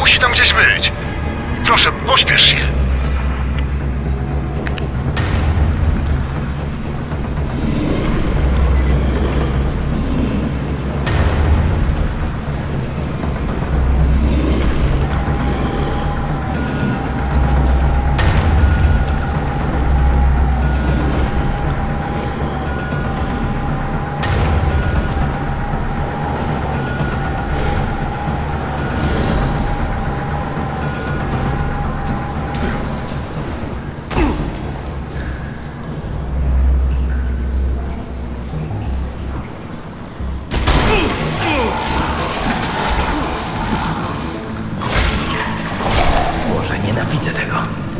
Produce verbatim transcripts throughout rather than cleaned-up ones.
Musi tam gdzieś być. Proszę, pośpiesz się. Nienawidzę tego.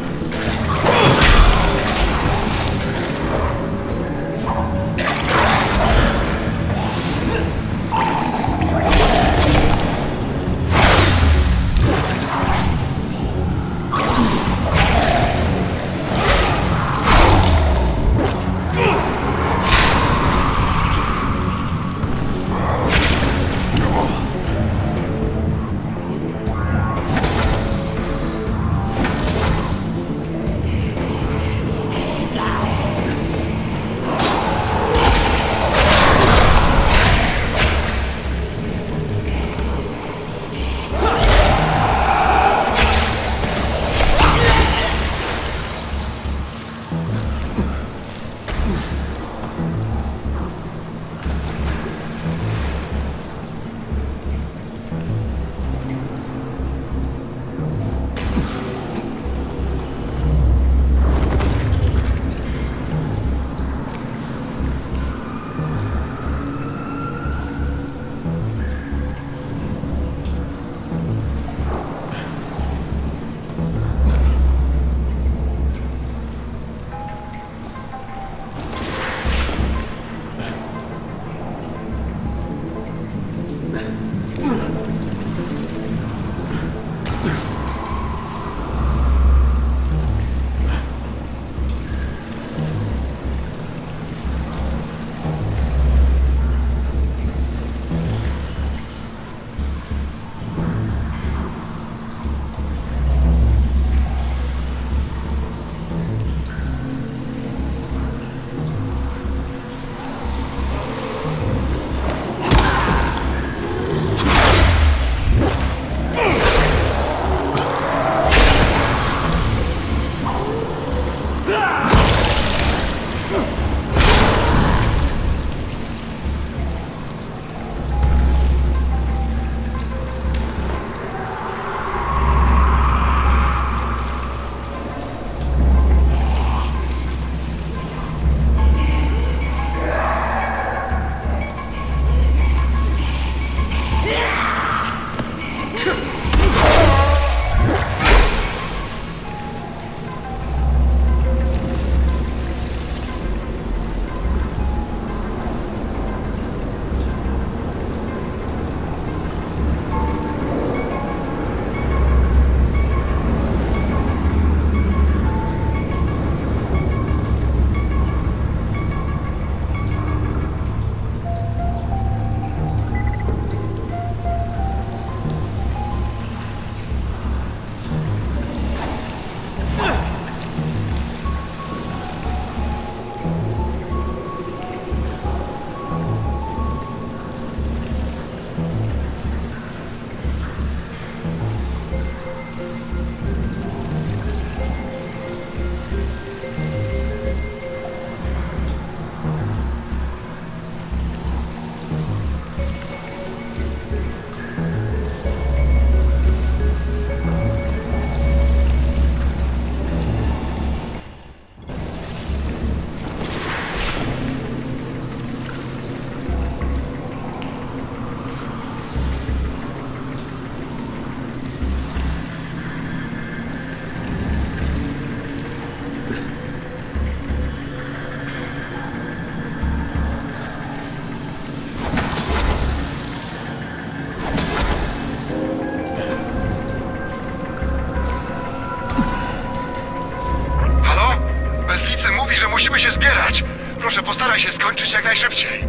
Musimy się zbierać. Proszę, postaraj się skończyć jak najszybciej.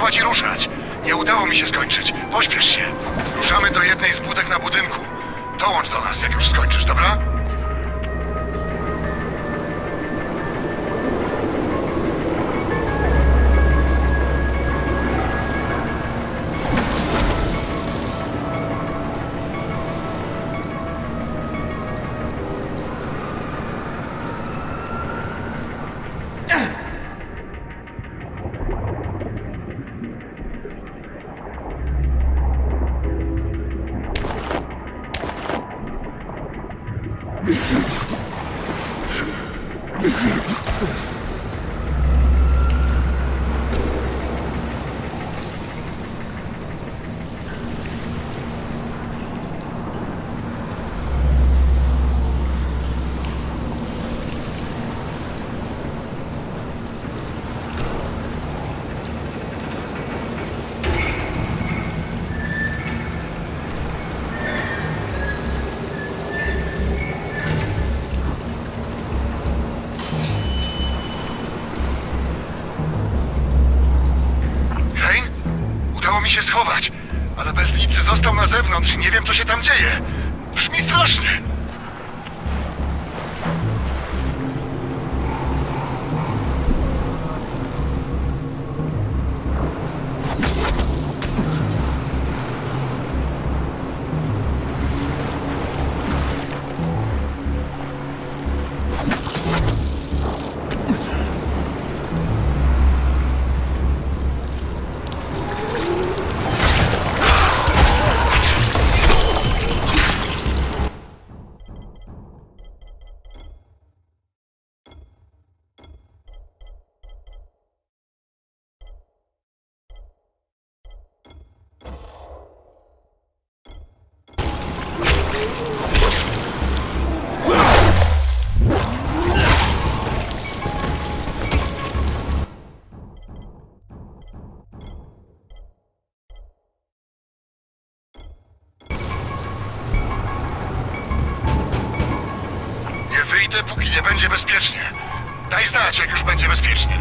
i ruszać. Nie udało mi się skończyć. Pośpiesz się. Ruszamy do jednej z budek na budynku. Dołącz do nas, jak już skończysz, dobra? Udało mi się schować, ale bez licy został na zewnątrz i nie wiem, co się tam dzieje. Brzmi strasznie. Nie wyjdę, póki nie będzie bezpiecznie. Daj znać, jak już będzie bezpiecznie.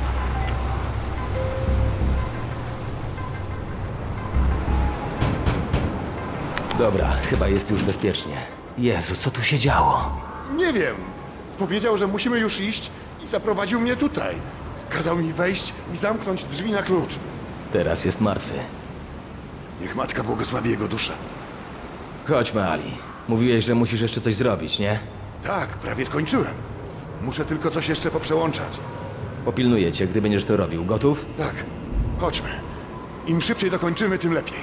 Dobra, chyba jest już bezpiecznie. Jezu, co tu się działo? Nie wiem. Powiedział, że musimy już iść i zaprowadził mnie tutaj. Kazał mi wejść i zamknąć drzwi na klucz. Teraz jest martwy. Niech matka błogosławi jego duszę. Chodźmy, Ali. Mówiłeś, że musisz jeszcze coś zrobić, nie? Tak, prawie skończyłem. Muszę tylko coś jeszcze poprzełączać. Popilnuję cię, gdy będziesz to robił. Gotów? Tak, chodźmy. Im szybciej dokończymy, tym lepiej.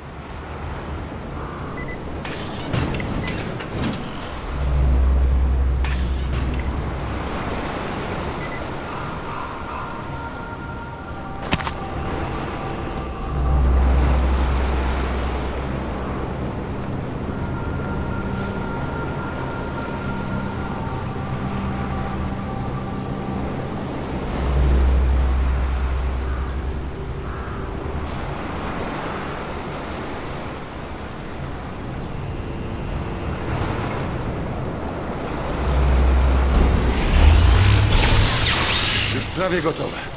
Już prawie gotowe.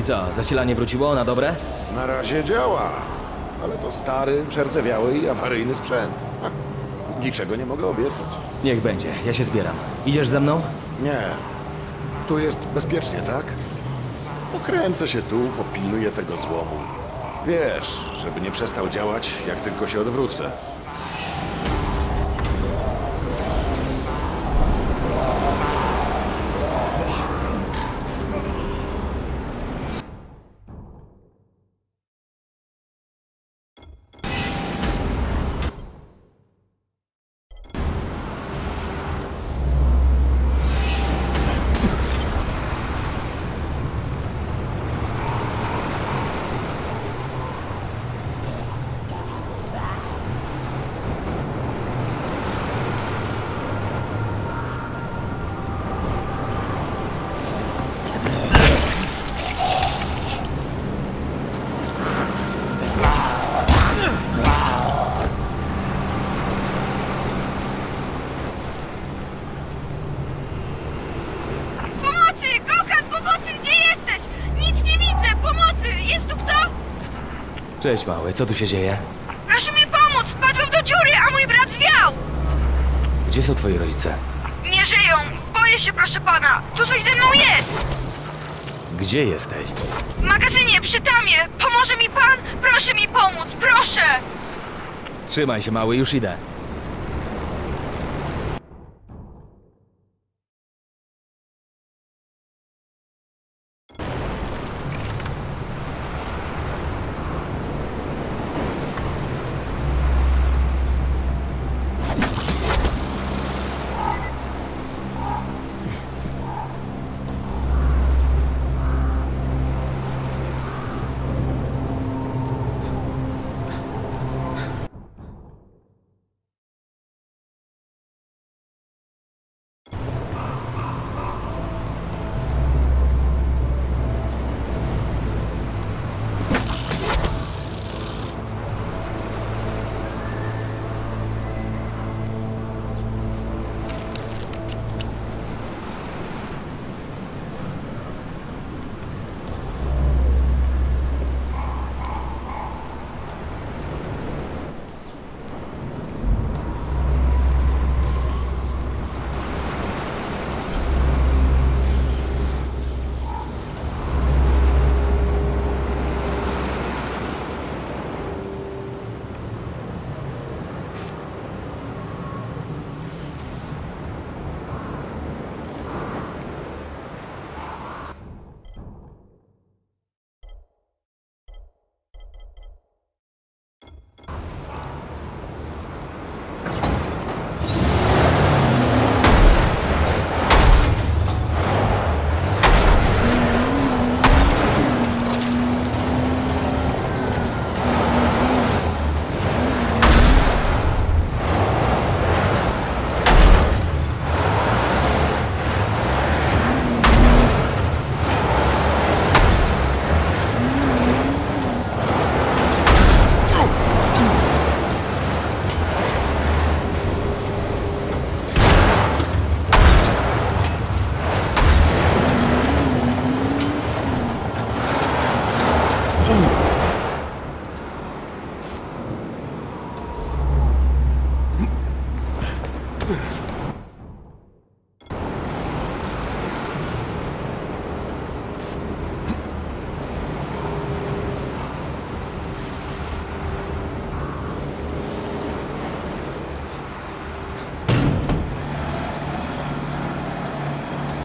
Co, zasilanie wróciło na dobre? Na razie działa, ale to stary, przerdzewiały i awaryjny sprzęt. Ha, niczego nie mogę obiecać. Niech będzie, ja się zbieram. Idziesz ze mną? Nie. Tu jest bezpiecznie, tak? Pokręcę się tu, popilnuję tego złomu. Wiesz, żeby nie przestał działać, jak tylko się odwrócę. Cześć, mały, co tu się dzieje? Proszę mi pomóc! Wpadłem do dziury, a mój brat zwiał! Gdzie są twoi rodzice? Nie żyją! Boję się, proszę pana! Tu coś ze mną jest! Gdzie jesteś? W magazynie, przy tamie! Pomoże mi pan? Proszę mi pomóc, proszę! Trzymaj się, mały, już idę.